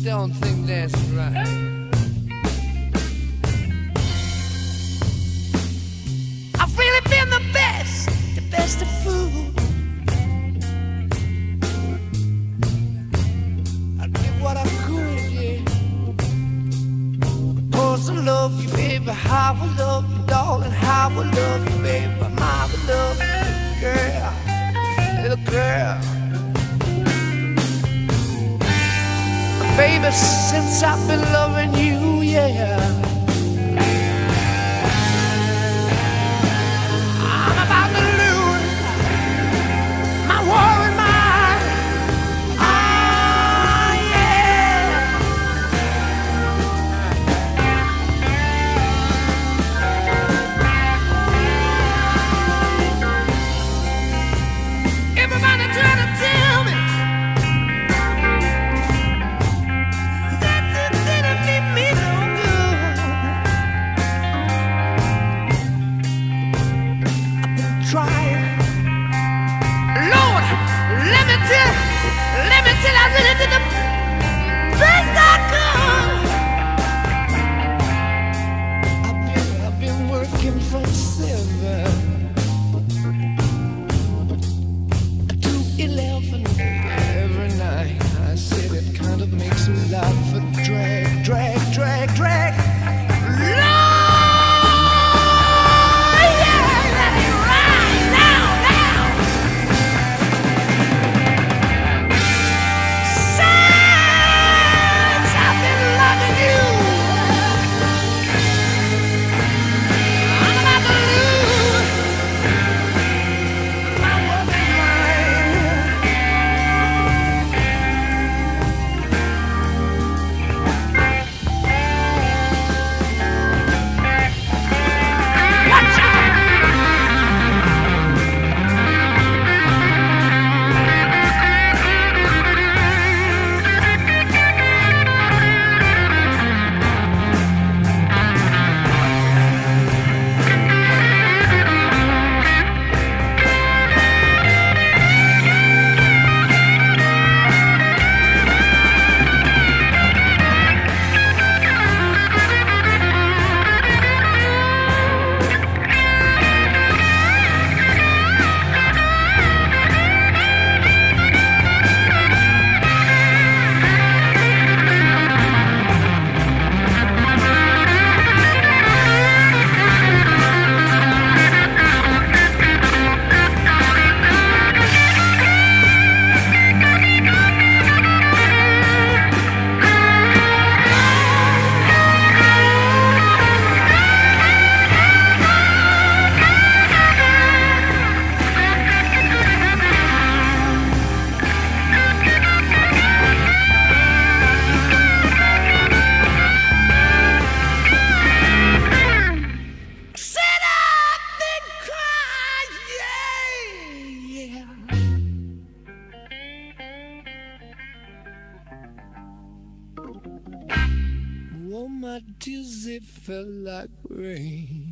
don't think that's right. I've really been the best of food. I did what I could, yeah. Of course I love you, baby, how I love you, darling, how I love you, baby, my love, little girl. Baby, since I've been loving you, yeah, I'm about to lose my worried mind. Oh, yeah. Everybody trying to tell me trying. Lord, let me tell, I really did the best I could. I've been working from 7 to 11 every night. I said it kind of makes a lot for drag. Oh, my tears, it felt like rain.